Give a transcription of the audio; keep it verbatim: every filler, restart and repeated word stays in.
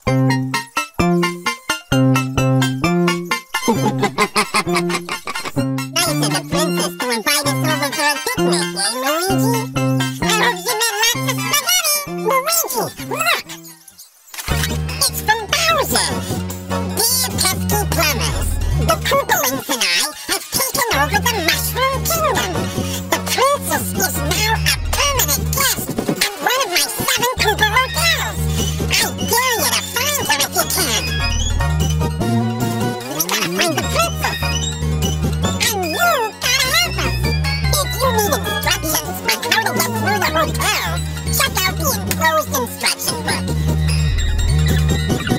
The princess to invite us over for a picnic, eh, Luigi? I hope you met lots of spaghetti. Luigi, look! It's from Bowser. Dear pesky plumbers, the Koopalings and I have taken over the Mushroom Kingdom. The princess is now a permanent guest at one of my seven Koopa hotels. I dare you to find her if you can. We gotta find the princess. And you gotta help us. If you need instructions on how to get through the hotel, check out the enclosed instruction book.